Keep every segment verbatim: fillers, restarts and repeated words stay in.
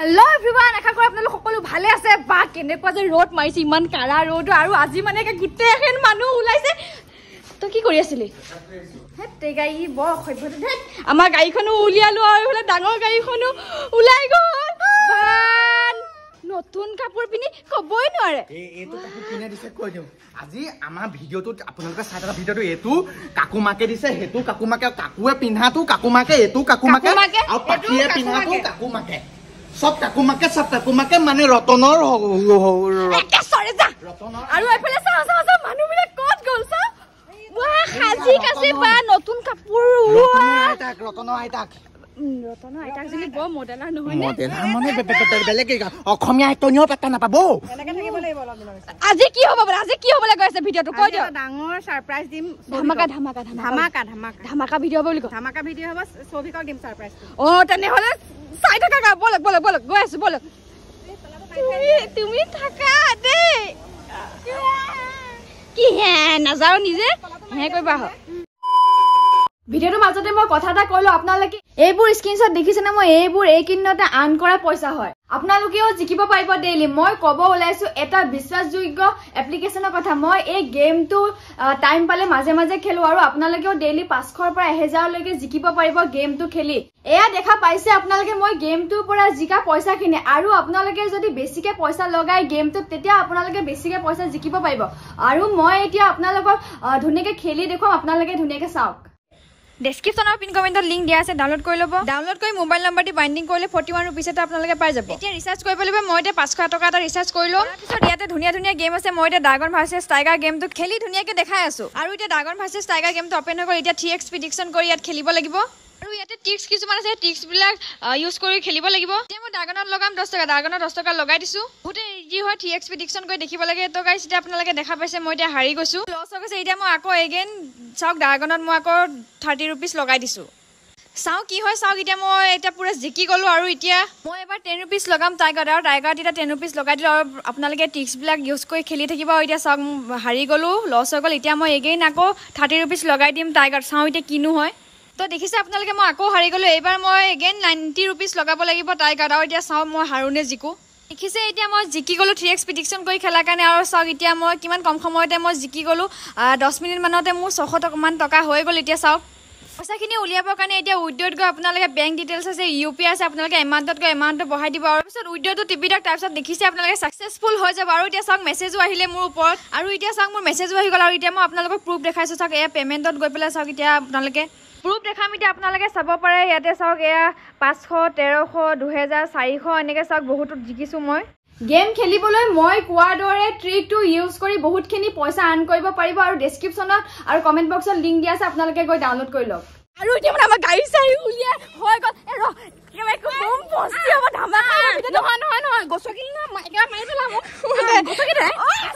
Hello everyone, আশা কৰো আপোনালোক সকলো ভালে আছে বা কেনেকুৱা যে ৰ'দ মাৰিছে ইমান কাৰা ৰ'দ আৰু আজি মানে গুটেখন মানুহ ওলাইছে তো কি কৰি আছিলি হেতে গাই বৰ খৈভতে ধেত আমাৰ গাড়ীখনো উলিয়ালো আৰু হলে ডাঙৰ গাড়ীখনো ওলাই গ'ল ভান নতুন কাপোৰ পিনি কবই নোৱাৰে এই এটো কাপোৰ কিনে দিছে কৈ দিও আজি আমাৰ ভিডিওটোত আপোনালোকে চাই থকা ভিডিওটো এটো কাকুমাকে দিছে হেতু কাকুমাকে কাকুৱে পিন্ধাটো কাকুমাকে এটো কাকুমাকে আৰু পাটিয়ে পিন্ধাটো কাকুমাকে সব কাকুমাকে সব কাকুমাকে মানে ৰতনৰ একে সৰে যা ৰতনৰ আৰু এফালে চা চা চা মানুহবিলাক ক'ত গ'ল চা ওয়া খাজি কাছে বা নতুন কাপোৰ ৰতনৰ আইতাক ৰতনৰ আইতাক ৰতনৰ আইতাক যদি বৰ মডেলাৰ নহয় নে মডেলাৰ মানে বেলেগ অসমীয়া আইতনিও পাতা নাপাবো এনেকে থাকিব লাগিব অলপ দিনৰ আজি কি হ'ব বলে আজি কি হ'বলে গৈছে ভিডিওটো কৈ দিও ডাঙৰ সাৰপ্ৰাইজ দিম ধামাকা ধামাকা ধামাকা ধামাকা ধামাকা ভিডিও হ'ব বুলি ক ধামাকা ভিডিও হ'ব সবিকক দিম সাৰপ্ৰাইজ ও তেনে হলে চাই থাকা গা বল বল বল গৈ আছো বল তুমি তুমি থাকা দে কি হে নাজাও নিজে হে কইবা হ ভিডিওৰ মাজতে মই কথা এটা কইলো আপোনালোকে এইবোৰ স্ক্ৰিনশ্বট দেখিছে না মই এইবোৰ এই কিন্নতে আন কৰা পইচা হয় আপোনালোকেও জিকিব পাৰিব ডেইলি মই কব ওলাইছো এটা বিশ্বাসযোগ্য এপ্লিকেশনৰ কথা মই এই গেমটো টাইম পালে মাজে মাজে খেলো আৰু আপোনালোকেও ডেইলি পাঁচশৰ পৰা এক হাজাৰ লৈকে জিকিব পাৰিব গেমটো খেলি এয়া দেখা পাইছে আপোনালোকে মই গেমটোৰ পৰা জিকা পইচা কিনে আৰু আপোনালোকে যদি বেছিকে পইচা লগাই গেমটোত তেতিয়া আপোনালোকে বেছিকে পইচা জিকিব পাৰিব আৰু মই এতিয়া আপোনালোকক ধুনীয়াকে খেলি দেখুৱাম আপোনালোকে ধুনীয়াকে চাওক ডেসক্ৰিপশনৰ পিন কমেন্টত লিংক দিয়া আছে ডাউনলোড কৰি লব ডাউনলোড কৰি মোবাইল নাম্বাৰটি বাইন্ডিং কৰিলে ফৰ্টি ওৱান ৰুপিছ এটা আপোনালোকে পাই যাব এতিয়া ৰিচাৰ্জ কৰিব লাগিব মই এতিয়া পাঁচশ টকা এটা ৰিচাৰ্জ কৰিলো তাৰপিছত ইয়াতে ধুনীয়া ধুনীয়া গেম আছে মই এতিয়া ড্ৰাগন ভাৰ্চেছ টাইগাৰ গেমটো খেলি ধুনীয়াকে দেখাই আছো আৰু এতিয়া ড্ৰাগন ভাৰ্চেছ টাইগাৰ গেমটো ওপেন হৈ গ'ল এতিয়া থ্ৰী এক্স প্ৰেডিকচন কৰি ইয়াত খেলিব লাগিব আৰু ইয়াতে ট্ৰিক্স কিছুমান আছে ট্ৰিক্স বিলাক ইউজ কৰি খেলিব লাগিব এতিয়া মই ড্ৰাগনত লগাম দহ টকা ড্ৰাগনত দহ টকা লগাই দিছো বহুতে ইজি হয় থ্ৰী এক্স প্ৰেডিকচন কৰি দেখিব লাগে তো গাইছ এতিয়া আপোনালোকে দেখা পাইছে মই এতিয়া হাৰি গৈছো লছ হৈ গৈছে এতিয়া মই আকৌ এগেইন চাওক ড্ৰাগনত মই আকৌ থাৰ্টি ৰুপিছ লগাই দিছো চাও কি হয় চাওক এতিয়া মই এতিয়া পুৰা জিকি গলো আৰু এতিয়া মই এবাৰ টেন ৰুপিছ লগাম টাইগাৰ আৰু টাইগাৰত এতিয়া টেন ৰুপিছ লগাই দিলো আৰু আপোনালোকে ট্ৰিক্সবিলাক ইউজ কৰি খেলি থাকিব আৰু এতিয়া চাওক হাৰি গলো লছ হৈ গ'ল এতিয়া মই এগেইন আকৌ থাৰ্টি ৰুপিছ লগাই দিম টাইগাৰ চাওঁ এতিয়া কিনো হয় তো দেখিছে আপোনালোকে মই আকৌ হাৰি গলো এইবাৰ মই এগেইন নাইণ্টি ৰুপিছ লগাব লাগিব টাইগাৰ আৰু এতিয়া চাওঁ মই হাৰোনে জিকো দেখিছে এতিয়া মই জিকি গলো থ্ৰী এক্স প্ৰেডিকচন কৰি খেলাৰ কাৰণে আৰু চাওক এতিয়া মই কিমান কম সময়তে মই জিকি গলো দহ মিনিট মানতে মোৰ ছশ টকামান টকা হৈ গ'ল এতিয়া চাওক পইচাখিনি উলিয়াবৰ কাৰণে এতিয়া উইড্ৰ'ত গৈ আপোনালোকে বেংক ডিটেইলছ আছে ইউ পি আই আছে আপোনালোকে এমাউণ্টত গৈ এমাউণ্টটো বঢ়াই দিব আৰু পিছত উইড্ৰ'টো টিপি দিয়ক তাৰপিছত দেখিছে আপোনালোকে ছাকচেছফুল হৈ যাব আৰু এতিয়া চাওক মেছেজো আহিলে মোৰ ওপৰত আৰু এতিয়া চাওক মোৰ মেছেজো আহি গ'ল আৰু এতিয়া মই আপোনালোকক প্ৰুফ দেখাইছোঁ চাওক এয়া পে'মেণ্টত গৈ পেলাই চাওক এতিয়া আপোনালোকে প্ৰুফ দেখাম এতিয়া আপোনালোকে চাব পাৰে ইয়াতে চাওক এয়া পাঁচশ তেৰশ দুহেজাৰ চাৰিশ এনেকৈ চাওক বহুতো জিকিছোঁ মই গেম খেলিবলৈ মই কোৱাৰ দৰে ট্ৰিকটো ইউজ কৰি বহুতখিনি পইচা আৰ্ণ কৰিব পাৰিব আৰু ডেছক্ৰিপশ্যনত আৰু কমেণ্ট বক্সত লিংক দিয়া আছে আপোনালোকে গৈ ডাউনলোড কৰি লওক আৰু এতিয়া মানে আমাৰ গাড়ী চাৰি উলিয়াই হৈ গ'ল এ ৰ কেমেৰা বম পষ্টি হ'ব ধামাকা নহয় নহয় নহয় গছকি না একেবাৰে মাৰি পেলাম গছকি দে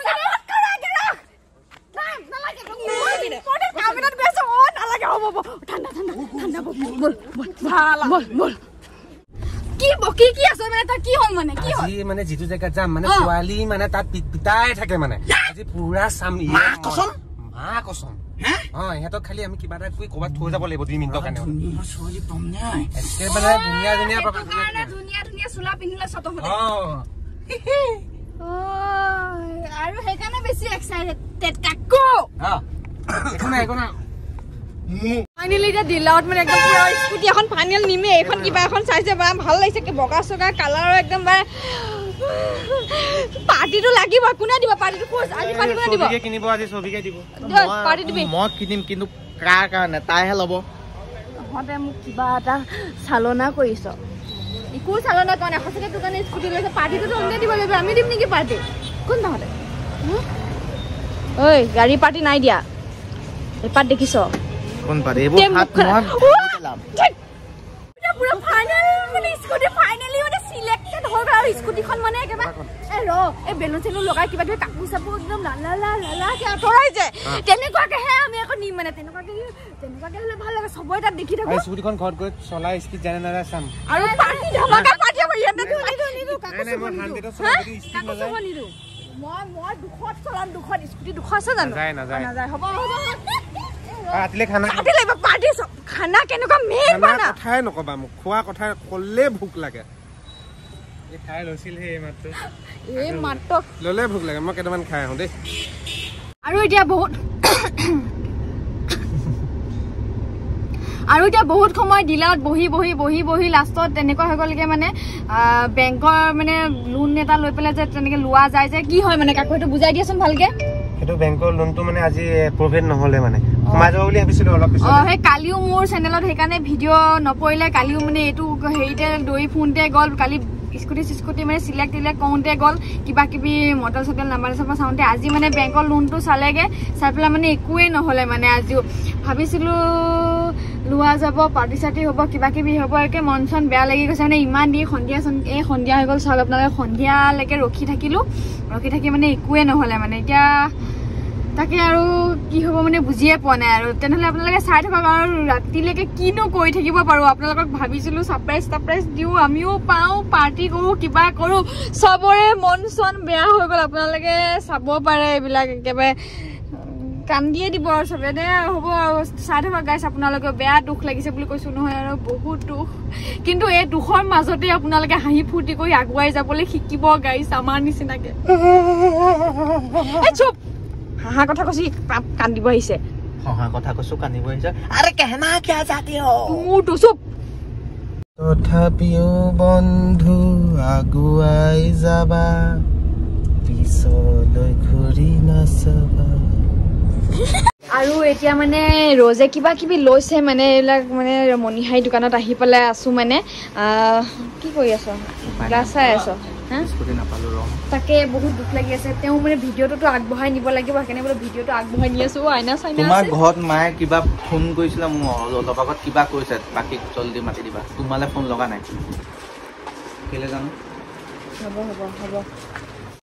কি বকি কি আছে মানে তা কি হল মানে কি হল আজি মানে জিতু জায়গা যাম মানে পোৱালি মানে তাত পিটাই থাকে মানে আজি পুৰা সাম মা কসম মা কসম হে অ হেতক খালি আমি কিবা এটা কই কবাত থৈ যাব লাগিব দুই মিনিটৰ কাৰণে সৰি পম নাই একেবাৰে ধুনীয়া ধুনীয়া পাবা ধুনীয়া ধুনীয়া চুলা পিন্ধিলে চত হতে অ ও আৰু হেকানে বেছি এক্সাইটেড কাকো অ একনা একনা ফাইনালি এটা ডিলাউট মানে একদম পুৰা স্কুটি এখন ফাইনাল নিমে এখন কিবা এখন চাইছে বা ভাল লাগিছে কি বগা সগা কালাৰ একদম বা পাৰ্টিটো লাগিব কোনে দিব পাৰ্টিটো কোচ আজি পাৰ্টি কোনে দিব সবিকে কিনিব আজি সবিকে দিব পাৰ্টি দিবি মই কিনিম কিন্তু কাৰ কাৰণে তাইহে ল'ব হতে মোক কিবা এটা চালনা কৰিছ ইকো চালনা কাৰণে খসকে দোকানে স্কুটি লৈছে পাৰ্টিটো তোমনে দিব লাগিব আমি দিম নেকি পাৰ্টি কোন নহলে ঐ গাড়ী পাৰ্টি নাই দিয়া এপাত দেখিছ কোন পারে এবো হাত মই দিলাম এটা পুরো ফাইনাল মানে স্কুটি ফাইনালি মানে সিলেক্টেড হৈ গল আৰু স্কুটিখন মানে একেবা এ ৰ এ বেলুন চেলুন লগাই কিবা কিবা কাপোৰ চাপোৰ একদম লা লা লা লা কে আতৰাই যায় তেনেকুৱাকে হে আমি আকৌ নিম মানে তেনেকুৱাকে তেনেকুৱাকে হলে ভাল লাগে সবই তাত দেখি থাকো স্কুটিখন ঘৰত গৈ চলাই স্পিড জানে না চাম আৰু পাৰ্টি ধমাকা পাৰ্টি হ'ব ইয়াতে নিদো নিদো কাকো নাই মই হাণ্ড্ৰেডত চলাই যদি স্পিড নাযায় মই মই দুশত চলাম দুশত স্কুটি দুশ আছে জানো নাযায় নাযায় নাযায় হ'ব হ'ব আতিলে খানা আতিলে লাগিব পাৰ্টি খানা কেনেকুৱা মেইন খানা কথাই নকবা মোক খোৱা কথা কলে ভুক লাগে খাই লৈছিল হে মাত্ৰ এই মাত্ৰ ললে ভোক লাগে মই কেইটামান খাই আহোঁ দেই আৰু এতিয়া বহুত আৰু এতিয়া বহুত সময় ডিলাৰত বহি বহি বহি বহি লাষ্টত তেনেকুৱা হৈ গ'লগে মানে বেংকৰ মানে লোন এটা লৈ পেলাই যে তেনেকে লোৱা যায় যে কি হয় মানে কাকো সেইটো বুজাই দিয়াচোন ভালকে সেইটো বেংকৰ লোনটো মানে আজি এপ্ৰুভেড নহলে মানে সোমাই যাব বুলি ভাবিছিলো অলপ পিছত অ সেই কালিও মোৰ চেনেলত সেইকাৰণে ভিডিঅ' নপৰিলে কালিও মানে এইটো হেৰিতে দৌৰি ফোনতে গ'ল কালি স্কুটি স্কুটি মানে চিলেক্ট টিলেক্ট কৰোঁতে গ'ল কিবা কিবি মডেল চডেল নাম্বাৰ চাম্বাৰ চাওঁতে আজি মানে বেংকৰ লোনটো চালেগে চাই পেলাই মানে একোৱেই নহ'লে মানে আজিও ভাবিছিলোঁ লোৱা যাব পাৰ্টি চাৰ্টি হ'ব কিবা কিবি হ'ব একে মন চন বেয়া লাগি গৈছে মানে ইমান দি সন্ধিয়া চন এই সন্ধিয়া হৈ গ'ল চাওক আপোনালোকে সন্ধিয়ালৈকে ৰখি থাকিলোঁ ৰখি থাকি মানে একোৱেই নহ'লে মানে এতিয়া তাকে আৰু কি হ'ব মানে বুজিয়ে পোৱা নাই আৰু তেনেহ'লে আপোনালোকে চাই থাকক আৰু ৰাতিলৈকে কিনো কৰি থাকিব পাৰোঁ আপোনালোকক ভাবিছিলোঁ ছাৰপ্ৰাইজ ছাৰপ্ৰাইজ দিওঁ আমিও পাওঁ পাৰ্টি কৰোঁ কিবা কৰোঁ চবৰে মন চন বেয়া হৈ গ'ল আপোনালোকে চাব পাৰে এইবিলাক একেবাৰে কান্দিয়ে দিব আৰু চবে দে হ'ব আৰু চাই থাকক গাইছ আপোনালোকে বেয়া দুখ লাগিছে বুলি কৈছোঁ নহয় আৰু বহুত দুখ কিন্তু এই দুখৰ মাজতে আপোনালোকে হাঁহি ফূৰ্তি কৰি আগুৱাই যাবলৈ শিকিব গাইছ আমাৰ নিচিনাকে চুপ হাঁহা কথা কৈছি কান্দিব আহিছে হাঁহা কথা কৈছো কান্দিব আহিছে আৰে কেহনা কিয়া জাতি হ মোৰটো চুপ তথাপিও বন্ধু আগুৱাই যাবা পিছলৈ ঘূৰি নাচাবা আৰু এতিয়া মানে ৰজে কিবা কিবি লৈছে মানে এইবিলাক মানে মণিহাৰী দোকানত আহি পেলাই আছো মানে কি কৰি আছ গ্লাছ চাই আছ তাকে বহুত দুখ লাগি আছে তেওঁ মানে ভিডিঅ'টোতো আগবঢ়াই নিব লাগিব সেইকাৰণে বোলে ভিডিঅ'টো আগবঢ়াই নি আছো আইনা চাইনা তোমাৰ ঘৰত মায়ে কিবা ফোন কৰিছিলে মোক অলপ আগত কিবা কৈছে বাকী জলদি মাতি দিবা তোমালে ফোন লগা নাই কেলে জানো হ'ব হ'ব হ'ব